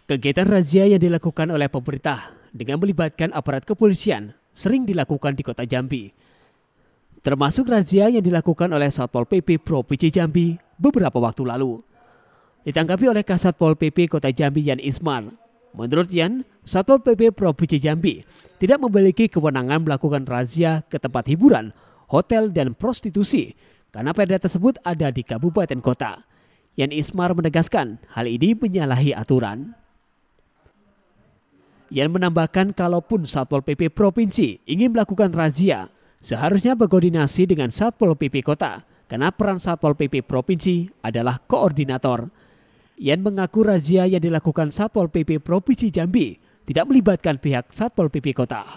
Kegiatan razia yang dilakukan oleh pemerintah dengan melibatkan aparat kepolisian sering dilakukan di Kota Jambi. Termasuk razia yang dilakukan oleh Satpol PP Provinsi Jambi beberapa waktu lalu. Ditanggapi oleh Kasatpol PP Kota Jambi Yan Ismar, menurut Yan, Satpol PP Provinsi Jambi tidak memiliki kewenangan melakukan razia ke tempat hiburan, hotel dan prostitusi karena perda tersebut ada di kabupaten kota. Yan Ismar menegaskan hal ini menyalahi aturan. Yan menambahkan kalaupun Satpol PP Provinsi ingin melakukan razia, seharusnya berkoordinasi dengan Satpol PP Kota karena peran Satpol PP Provinsi adalah koordinator. Yan mengaku razia yang dilakukan Satpol PP Provinsi Jambi tidak melibatkan pihak Satpol PP Kota.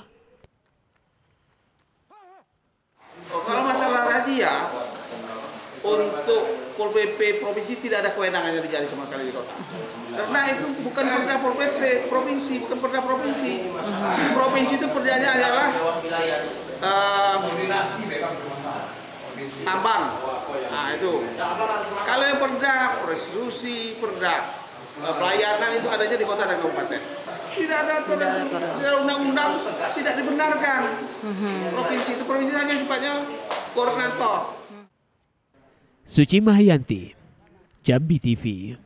Kalau masalah razia, untuk Pol PP Provinsi tidak ada kewenangan yang terjadi sama sekali di kota. Karena itu bukan perda Pol PP Provinsi, bukan perda provinsi. Provinsi itu perdanya adalah tambang. Nah itu. Kalau yang perda prostitusi, perda pelayanan itu adanya di kota dan kabupaten. Tidak ada aturan secara undang-undang tidak dibenarkan. Provinsi hanya sifatnya koordinator. Suci Mahayanti, Jambi TV.